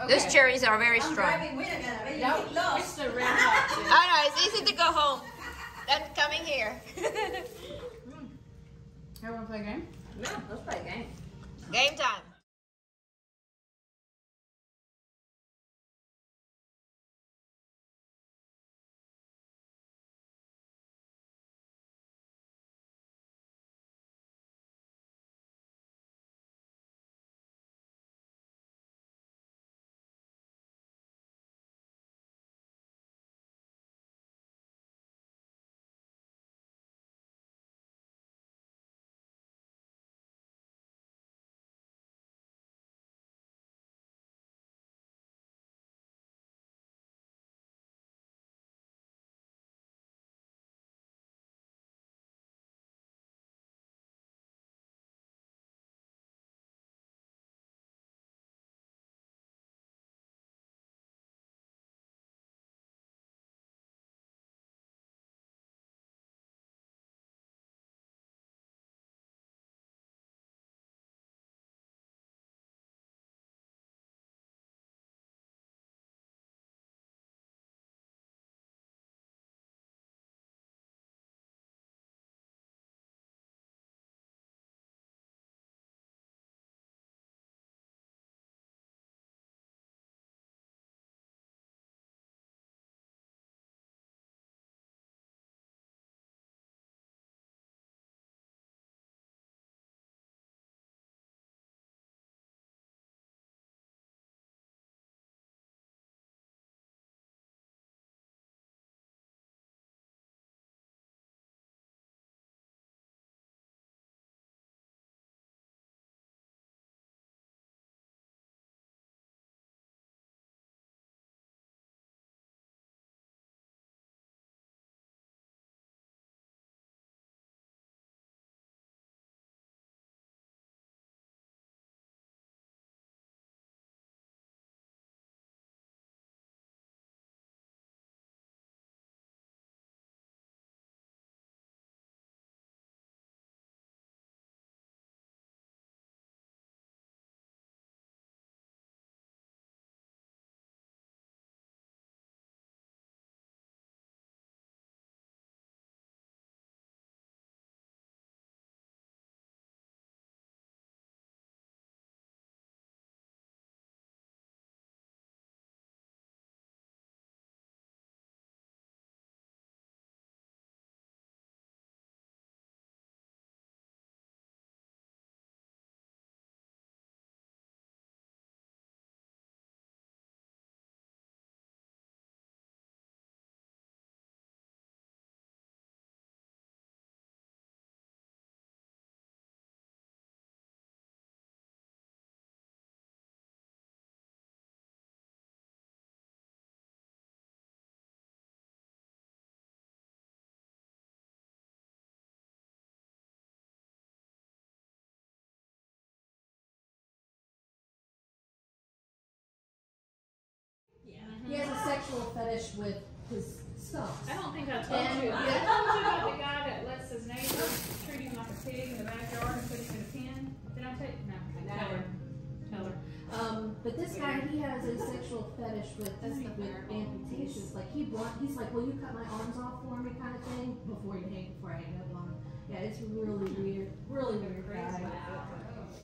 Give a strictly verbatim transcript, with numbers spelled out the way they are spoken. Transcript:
Those cherries are very I'm strong. driving with it. No, Get lost. it's the red hot. I know, it's easy to go home. Then coming here. Everyone play a game? Yeah, let's play a game. Game time. He has a sexual fetish with his socks. I don't think I told And- you. I told you about the guy that lets his neighbor treat him like a pig in the backyard and put him in a pen. Did I tell you? No. Tell her. Tell her. Um, but this guy, he has a sexual fetish with, with amputations. Like he want, he's like, "Will you cut my arms off for me?" kind of thing. Before you hang, before I hang up on him. Yeah, it's really weird.